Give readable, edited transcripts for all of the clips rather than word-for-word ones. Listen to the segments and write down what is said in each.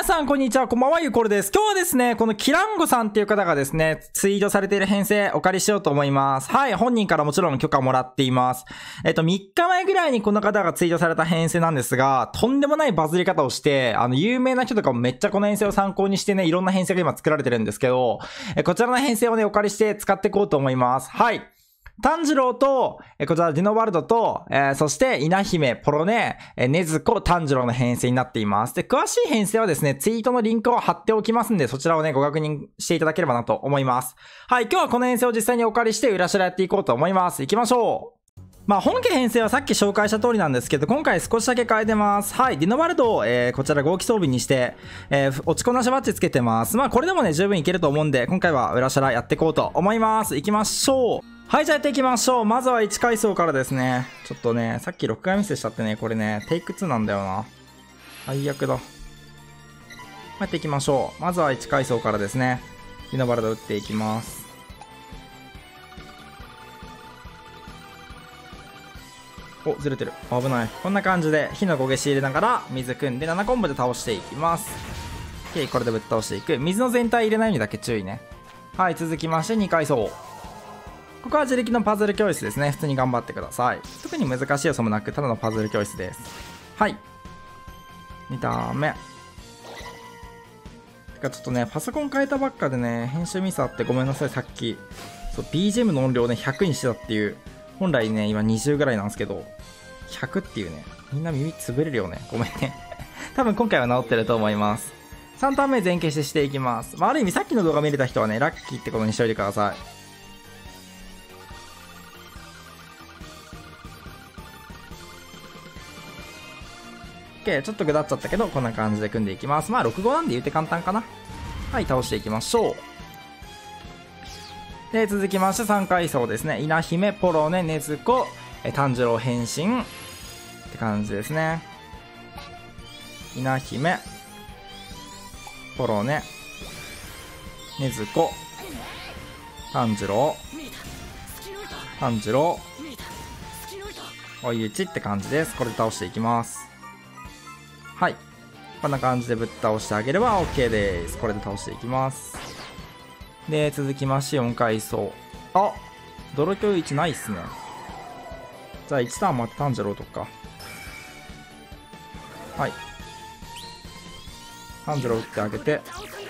さんこんにちは、こんばんは、ゆうこるです。今日はですね、このキランゴさんっていう方がですね、ツイートされている編成お借りしようと思います。はい、本人からもちろん許可もらっています。3日前ぐらいにこの方がツイートされた編成なんですが、とんでもないバズり方をして、有名な人とかもめっちゃこの編成を参考にしてね、いろんな編成が今作られてるんですけど、こちらの編成をね、お借りして使っていこうと思います。はい。炭治郎と、こちらディノバルドと、そして稲姫、ポロネ、ネズコ、炭治郎の編成になっています。で、詳しい編成はですね、ツイートのリンクを貼っておきますんで、そちらをね、ご確認していただければなと思います。はい、今日はこの編成を実際にお借りして裏白やっていこうと思います。行きましょう。本家編成はさっき紹介した通りなんですけど、今回少しだけ変えてます。はい、ディノバルドを、こちら合気装備にして、落ちこなしバッジつけてます。これでもね、十分いけると思うんで、今回は裏白やっていこうと思います。行きましょう。はい、じゃあやっていきましょう。まずは1階層からですね。ちょっとね、さっき6回ミスしちゃってね、これね、テイク2なんだよな。最悪だ。やっていきましょう。まずは1階層からですね。ディノバルド打っていきます。お、ずれてる。危ない。こんな感じで火の焦げし入れながら水組んで7コンボで倒していきます。OK、これでぶっ倒していく。水の全体入れないようにだけ注意ね。はい、続きまして2階層。ここは自力のパズル教室ですね。普通に頑張ってください。特に難しい要素もなく、ただのパズル教室です。はい。2ターン目。てかちょっとね、パソコン変えたばっかでね、編集ミスあってごめんなさい、さっき。そう、BGM の音量ね、100にしてたっていう。本来ね、今20ぐらいなんですけど、100っていうね、みんな耳潰れるよね。ごめんね。多分今回は治ってると思います。3ターン目全消ししていきます。ある意味さっきの動画見れた人はね、ラッキーってことにしておいてください。OK、ちょっと下っちゃったけど、こんな感じで組んでいきます。6-5なんで言うて簡単かな。はい、倒していきましょう。で、続きまして3階層ですね。稲姫、ポロネ、ネズコ、炭治郎変身って感じですね。稲姫、ポロネ、ネズコ、炭治郎、追い打ちって感じです。これで倒していきます。はい。こんな感じでぶっ倒してあげれば OK です。これで倒していきます。で、続きまして4階層。あ、泥強1ないっすね。じゃあ1ターン待って炭治郎とか。はい。炭治郎打ってあげて。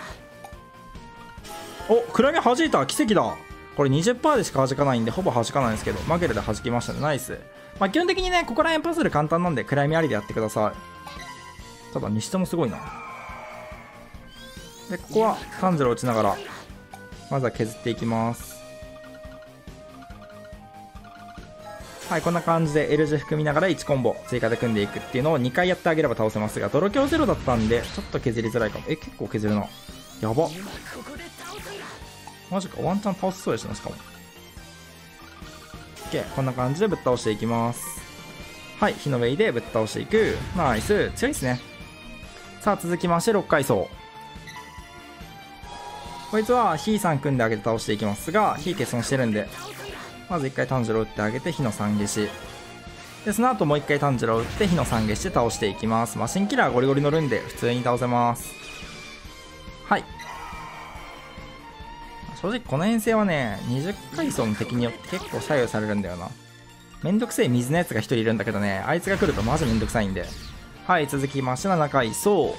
お、暗闇弾いた。奇跡だ。これ 20% でしか弾かないんで、ほぼ弾かないんですけど、マゲルで弾きましたね。ナイス。基本的にね、ここら辺パズル簡単なんで、暗闇ありでやってください。ただ、にしてもすごいな。で、ここは炭治郎打ちながら、まずは削っていきます。はい、こんな感じで L 字含みながら1コンボ追加で組んでいくっていうのを2回やってあげれば倒せますが、泥強0だったんで、ちょっと削りづらいかも。結構削るな。やば。マジか、ワンチャン倒せそうですね、しかも。OK、こんな感じでぶっ倒していきます。はい、火のウェイでぶっ倒していく。ナイス、強いですね。さあ、続きまして6階層。こいつは火3組んであげて倒していきますが、火欠損してるんで、まず1回炭治郎打ってあげて火の3消し。で、その後もう1回炭治郎打って火の3消しで倒していきます。マシンキラーゴリゴリ乗るんで普通に倒せます。はい。正直この編成はね、20階層の敵によって結構左右されるんだよな。めんどくせえ水のやつが1人いるんだけどね、あいつが来るとマジめんどくさいんで。はい、続きまして7階層。こ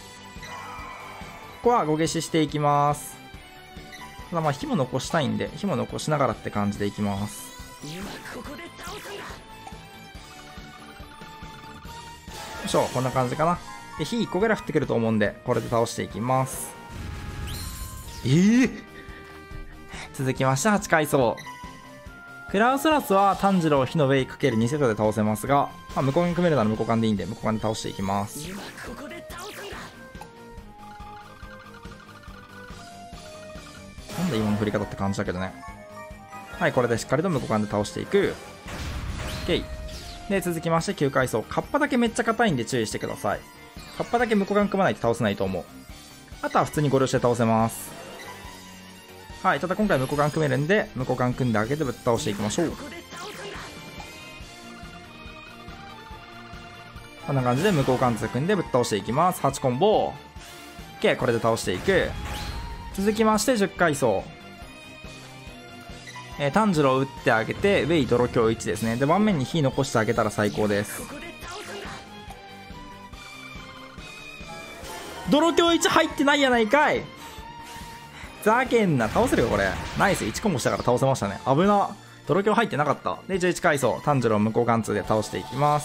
こは5消ししていきます。ただ火も残したいんで、火も残しながらって感じでいきます。よいしょ、こんな感じかな。で、火1個ぐらい降ってくると思うんで、これで倒していきます。続きまして8階層。クラウスラスは炭治郎火のウェイ ×2 セットで倒せますが、向こうに組めるなら向こう間でいいんで、向こう間で倒していきます。なんで今の振り方って感じだけどね。はい、これでしっかりと向こう側で倒していく。OK。で、続きまして9階層。カッパだけめっちゃ硬いんで注意してください。カッパだけ向こう側組まないと倒せないと思う。あとは普通にゴリ押しで倒せます。はい、ただ今回向こう側組めるんで、向こう側組んであげてぶっ倒していきましょう。こんな感じで向こう側組んでぶっ倒していきます。8コンボ。 OK、これで倒していく。続きまして10階層。炭治郎を打ってあげて、ウェイ泥強1ですね。で、盤面に火残してあげたら最高です。泥強1入ってないやないかい。ざけんな。倒せるよ、これ。ナイス。1コンボしたから倒せましたね。危な。泥強入ってなかった。で、11階層。炭治郎無効貫通で倒していきます。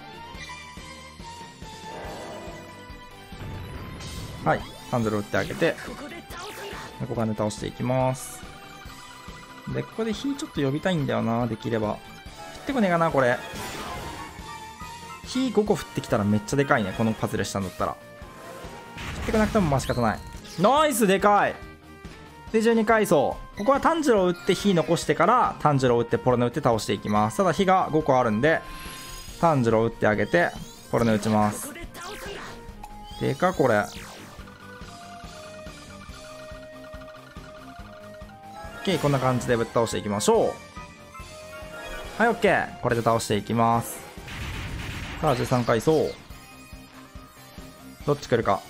はい。炭治郎打ってあげて、無効貫で倒していきます。で、ここで火ちょっと呼びたいんだよな、できれば。降ってこねえかな、これ。火5個降ってきたらめっちゃでかいね、このパズルしたんだったら。降ってこなくてもまあ仕方ない。ナイス、でかい。で、12階層。ここは炭治郎を打って火残してから、炭治郎を打ってポロネ打って倒していきます。ただ火が5個あるんで、炭治郎を打ってあげて、ポロネ打ちます。でか、これ。OK、こんな感じでぶっ倒していきましょう。はい、OK。これで倒していきます。さあ、13階層。どっち来るか。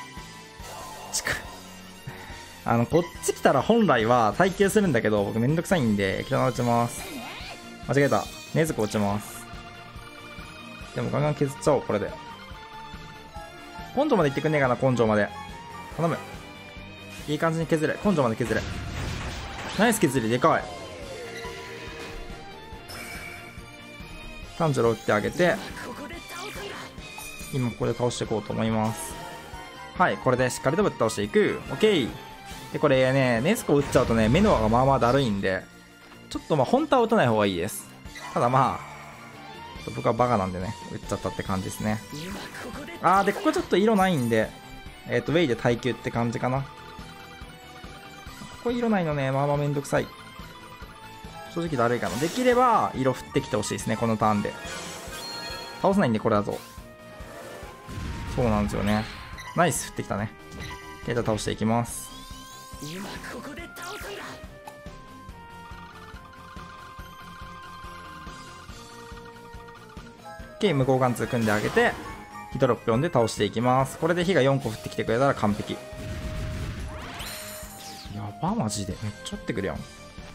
こっち来たら本来は耐久するんだけど、僕めんどくさいんで、北野打ちます。間違えた。禰豆子打ちます。でもガンガン削っちゃおう、これで。根性まで行ってくんねえかな、根性まで。頼む。いい感じに削れ。根性まで削れ。ナイス削り、でかい。炭治郎打ってあげて、今ここで倒していこうと思います。はい、これでしっかりとぶっ倒していく。オッケー。で、これね、ネスコ打っちゃうとね、メノアがまあまあだるいんで、ちょっとまあ本当は打たない方がいいです。ただまあ、僕はバカなんでね、打っちゃったって感じですね。で、ここちょっと色ないんで、ウェイで耐久って感じかな。ここ色ないのね、まあまあめんどくさい。正直だるいかな。できれば、色降ってきてほしいですね、このターンで。倒せないんで、これだと。そうなんですよね。ナイス、降ってきたね。じゃあ倒していきます。OK、無効貫通組んであげて、ヒドロッピョンで倒していきます。これで火が4個降ってきてくれたら完璧。やば、マジで。めっちゃ降ってくるやん。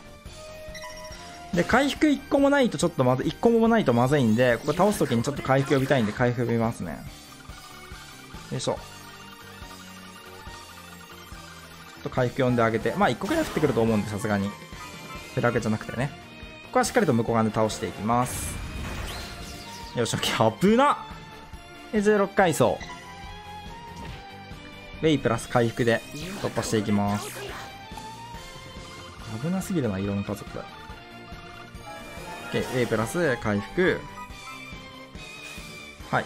で、回復1個もないとちょっとまず、1個もないとまずいんで、ここ倒すときにちょっと回復呼びたいんで、回復呼びますね。よいしょ。ちょっと回復呼んであげて、まあ1個くらい降ってくると思うんで、さすがに。それだけじゃなくてね。ここはしっかりと向こう側で倒していきます。よし、OK、危なっ。で、16階層。ウェイプラス回復で突破していきます。危なすぎるな、色の家族だ。OK、ウェイプラス回復。はい。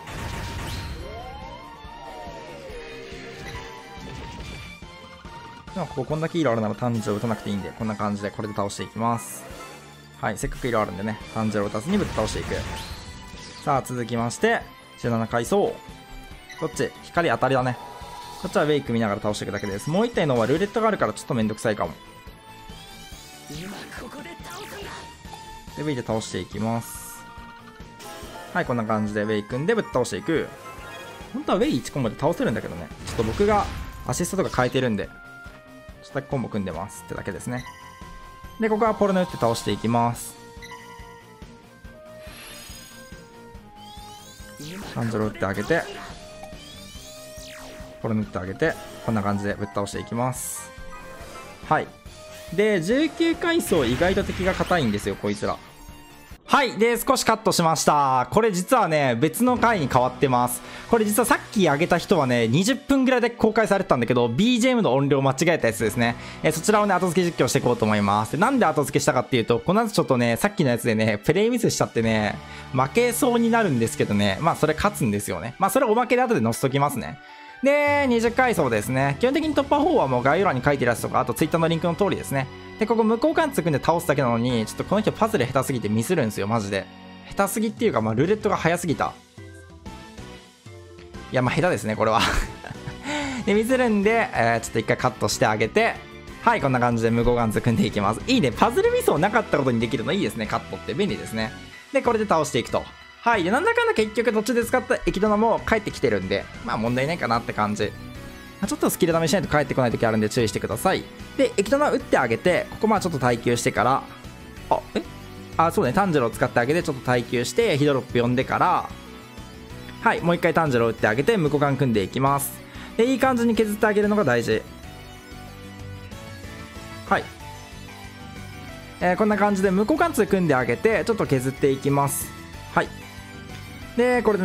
ここんだけ色あるなら炭治郎打たなくていいんで、こんな感じでこれで倒していきます。はい、せっかく色あるんでね、炭治郎打たずにぶっ倒していく。さあ、続きまして、17階層。こっち、光当たりだね。こっちはウェイク見ながら倒していくだけです。もう一体のはルーレットがあるからちょっとめんどくさいかも。で、ウェイで倒していきます。はい、こんな感じでウェイ組んでぶっ倒していく。本当はウェイ1コンボで倒せるんだけどね。ちょっと僕がアシストとか変えてるんで、ちょっとだけコンボ組んでますってだけですね。で、ここはポルノ打って倒していきます。炭治郎打ってあげて、ポルノ打ってあげて、こんな感じでぶっ倒していきます。はい。で、19階層意外と敵が硬いんですよ、こいつら。はい。で、少しカットしました。これ実はね、別の回に変わってます。これ実はさっき上げた人はね、20分ぐらいで公開されてたんだけど、BGM の音量間違えたやつですね。そちらをね、後付け実況していこうと思います。で、なんで後付けしたかっていうと、この後ちょっとね、さっきのやつでね、プレイミスしちゃってね、負けそうになるんですけどね、まあそれ勝つんですよね。まあそれおまけで後で載せときますね。で、20階層ですね。基本的に突破方法はもう概要欄に書いてるやつとか、あと Twitter のリンクの通りですね。で、ここ無効貫通組んで倒すだけなのに、ちょっとこの人パズル下手すぎてミスるんですよ、マジで。下手すぎっていうか、まあ、ルーレットが早すぎた。いや、まあ、下手ですね、これは。で、ミスるんで、ちょっと一回カットしてあげて、はい、こんな感じで無効貫通組んでいきます。いいね、パズルミスをなかったことにできるのいいですね、カットって便利ですね。で、これで倒していくと。はい、で、なんだかんだ結局途中で使った液玉も帰ってきてるんで、まあ、問題ないかなって感じ。 ちょっとスキル試しないと帰ってこない時あるんで注意してください。で、液玉打ってあげて、ここまあちょっと耐久してから、そうね、炭治郎を使ってあげて、ちょっと耐久して、ヒドロップ呼んでから、はい、もう一回炭治郎打ってあげて、無股間組んでいきます。で、いい感じに削ってあげるのが大事。はい。こんな感じで無股間2組んであげて、ちょっと削っていきます。はい。で、これで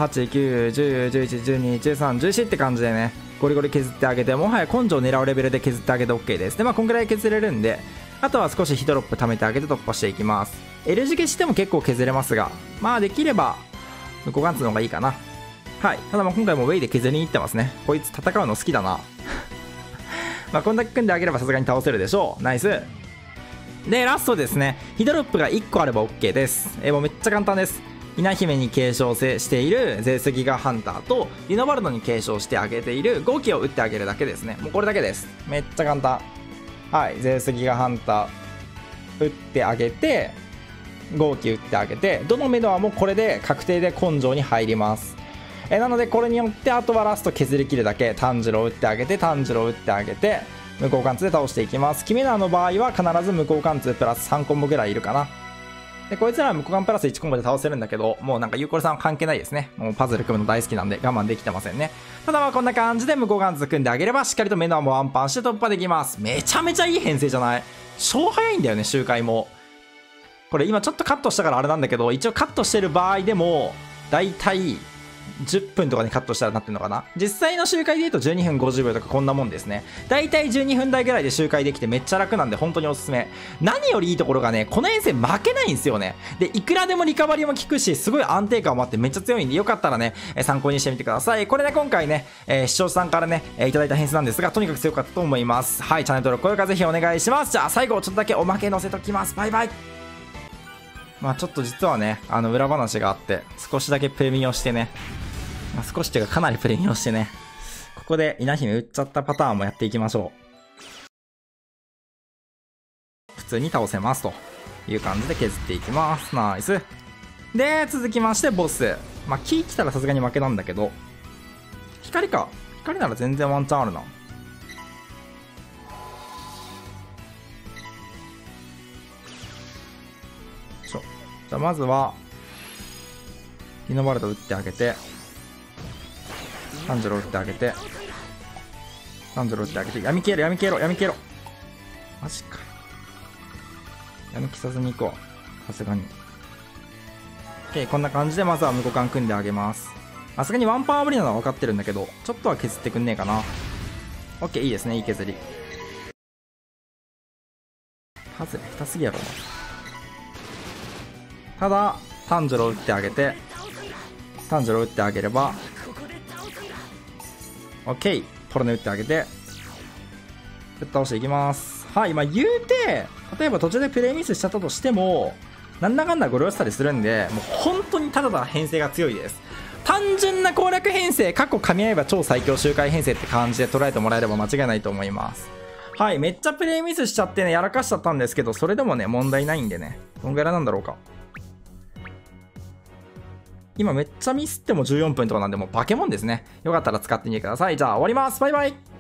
7、8、9、10、11、12、13、14って感じでね、ゴリゴリ削ってあげて、もはや根性を狙うレベルで削ってあげて OK です。で、まあ、こんぐらい削れるんで、あとは少しヒドロップ貯めてあげて突破していきます。L 字消しても結構削れますが、まあ、できれば、無股間2の方がいいかな。はい。ただまあ今回もウェイで削りに行ってますね。こいつ戦うの好きだな。まあこんだけ組んであげればさすがに倒せるでしょう。ナイス。で、ラストですね。ヒドロップが1個あれば OK です。もうめっちゃ簡単です。稲姫に継承しているゼウスギガハンターとリノバルドに継承してあげているゴーキを打ってあげるだけですね。もうこれだけです。めっちゃ簡単。はい。ゼウスギガハンター打ってあげて、ゴーキ打ってあげて、どのメドアもこれで確定で根性に入ります。なのでこれによってあとはラスト削り切るだけ。炭治郎打ってあげて、炭治郎打ってあげて、無効貫通で倒していきます。キメナの場合は必ず無効貫通プラス3コンボぐらいいるかな。でこいつらは無効貫プラス1コンボで倒せるんだけど、もうなんかユーコルさんは関係ないですね。もうパズル組むの大好きなんで我慢できてませんね。ただまあこんな感じで無効貫通組んであげればしっかりとメドアもワンパンして突破できます。めちゃめちゃいい編成じゃない？超早いんだよね、周回も。これ今ちょっとカットしたからあれなんだけど、一応カットしてる場合でもだいたい10分とかにカットしたらなってるのかな。実際の周回で言うと12分50秒とかこんなもんですね。だいたい12分台ぐらいで周回できてめっちゃ楽なんで本当におすすめ。何よりいいところがね、この遠征負けないんですよね。でいくらでもリカバリーも効くし、すごい安定感もあってめっちゃ強いんで、よかったらね参考にしてみてください。これね今回ね、視聴者さんからねいただいた編成なんですが、とにかく強かったと思います。はい、チャンネル登録高評価ぜひお願いします。じゃあ最後ちょっとだけおまけ載せときます。バイバイ。まあちょっと実はね裏話があって、少しだけプレミアをしてね、少しっていうかかなりプレミアをしてね、ここで稲姫打っちゃったパターンもやっていきましょう。普通に倒せますという感じで削っていきます。ナイス。で続きましてボス。まあキー来たらさすがに負けなんだけど、光か。光なら全然ワンチャンあるな。じゃあまずはリノバルド打ってあげて、炭治郎打ってあげて、炭治郎打ってあげて、闇消えろ闇消えろ闇消えろ。マジか。闇消さずに行こう、さすがに。 OK、 こんな感じでまずは無股間組んであげます。さすがにワンパンは無理なのは分かってるんだけど、ちょっとは削ってくんねえかな。 OK、 いいですね、いい削り。ハズレ下手すぎやろ。ただ炭治郎打ってあげて、炭治郎打ってあげれば OK、 ポロネ打ってあげてぶっ倒していきます。はい、まあ言うて例えば途中でプレイミスしちゃったとしてもなんだかんだゴリ押したりするんで、もう本当にただただ編成が強いです。単純な攻略編成、過去噛み合えば超最強周回編成って感じで捉えてもらえれば間違いないと思います。はい、めっちゃプレイミスしちゃってね、やらかしちゃったんですけど、それでもね問題ないんでね。どんぐらいなんだろうか。今めっちゃミスっても14分とかなんで、もう化け物ですね。よかったら使ってみてください。じゃあ終わります。バイバイ。